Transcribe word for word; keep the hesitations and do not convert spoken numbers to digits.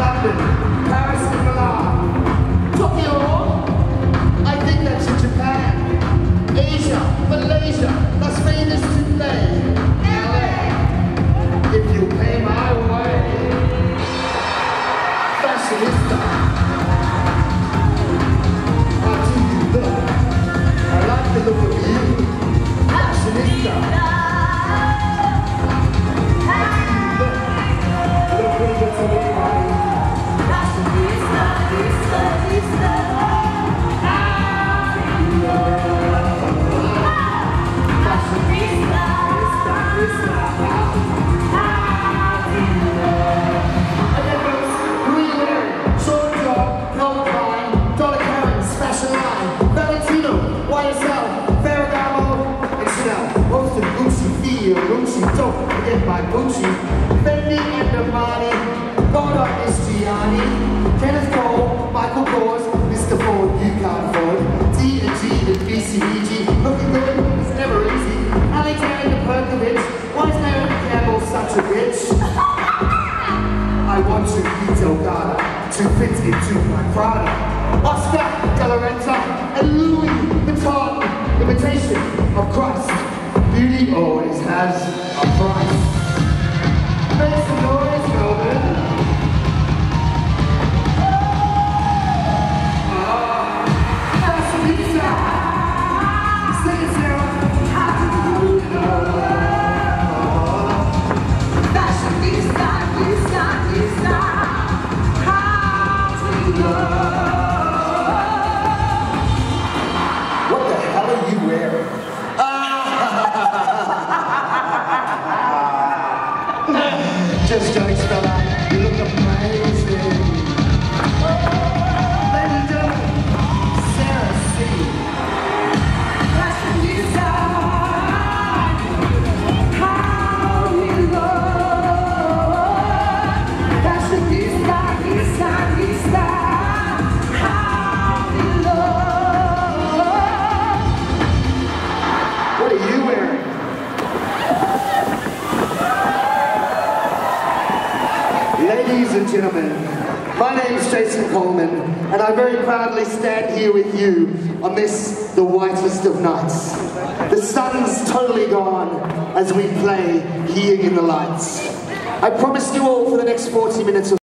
London, Paris and Milan. Tokyo, I think that's in Japan. Asia, Malaysia, Las Vegas to play. L A, if you pay my way. Fashionista. How do you look? I like the look of you. Fashionista. Don't forget my Gucci, Fendi and Armani, Bono Istriani, Kenneth Cole, Michael Kors, Mister Ford, you can't afford, D and G and B C B G, looking good, it's never easy, Alexander Perkovich, why is Naomi Campbell such a bitch? I want you, Pete Delgado, to fit into my Prada, Oscar De La Renta, and Louis Vuitton, imitation of Christ. Beauty always has a price. Make some noise, Melbourne. Ah, that's Lisa. Sing it, Sarah. How do you know? That's Lisa, Lisa, Lisa. How do you know? What the hell are you wearing? Just jokes, fella. You look amazing. Ladies and gentlemen, Sarah C. That's the design. How we love. That's the design, design, design. How we love. What are you wearing? Ladies and gentlemen, my name is Jason Coleman, and I very proudly stand here with you on this, the whitest of nights. The sun's totally gone as we play here in the lights. I promised you all for the next forty minutes of